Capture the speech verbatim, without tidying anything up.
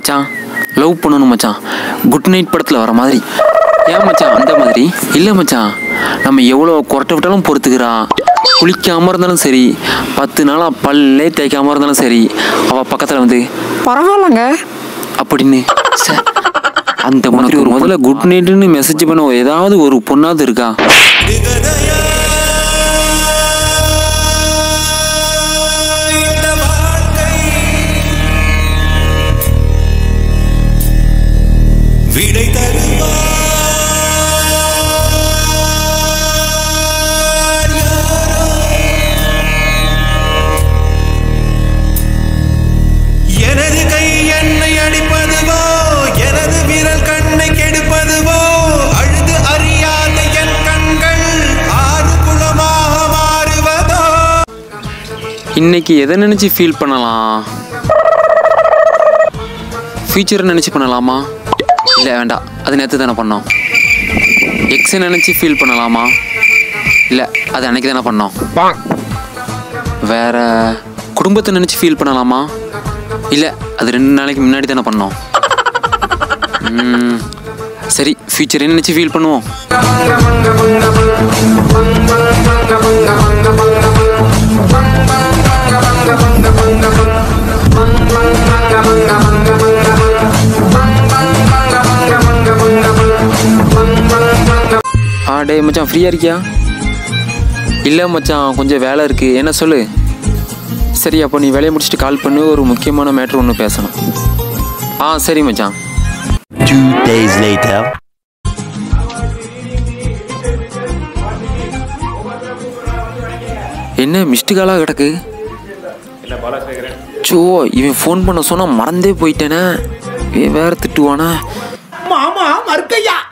மச்சான் லவ் பண்ணணும் மச்சான், குட் நைட் படத்தில் வர மாதிரி. ஏன் மச்சான் அந்த மாதிரி? இல்லை மச்சான், நம்ம எவ்வளோ கொரட்டை விட்டாலும் பொறுத்துக்கிறான். குளிக்காமல் இருந்தாலும் சரி, பத்து நாளாக பல்லே தேய்க்காமல் இருந்தாலும் சரி, அவள் பக்கத்தில் வந்து பரவாயில்லங்க அப்படின்னு சார் அந்த மாதிரி ஒரு முதல்ல குட் நைட்டுன்னு மெசேஜ் பண்ண ஏதாவது ஒரு பொண்ணாவது இருக்கா? விடை தருவா எனது கை என்னை அடிப்பதுவோ, எனது விரல் கண்ணை கெடுப்பதுவோ, அழுது அறியாத என் கண்கள் ஆறு குளமாக மாறுவதோ. இன்னைக்கு எதை நினைச்சு ஃபீல் பண்ணலாம்? ஃபியூச்சரை நினைச்சு பண்ணலாமா? இல்லை வேண்டாம், அது நேற்று தானே பண்ணோம். எக்ஸை நினச்சி ஃபீல் பண்ணலாமா? இல்லை, அது அன்னைக்கு தானே பண்ணோம். வேற குடும்பத்தை நினச்சி ஃபீல் பண்ணலாமா? இல்லை, அது ரெண்டு நாளைக்கு முன்னாடி தானே பண்ணோம். சரி, ஃபியூச்சரை நினச்சி ஃபீல் பண்ணுவோம். டே மச்சான் ஃப்ரீயாக இருக்கியா? இல்லை மச்சான், கொஞ்சம் வேலை இருக்குது. என்ன சொல்லு. சரி, அப்போ நீ வேலையை முடிச்சுட்டு கால் பண்ணி ஒரு முக்கியமான மேட்ரு ஒன்று பேசணும். ஆ சரி மச்சான். Two days later. என்ன மிஸ்டு காலாக கிடக்கு? சோ, இவன் ஃபோன் பண்ண சொன்னால் மறந்தே போயிட்டேனே. இவன் வேற திட்டுவானா? மாமா மறுக்கையா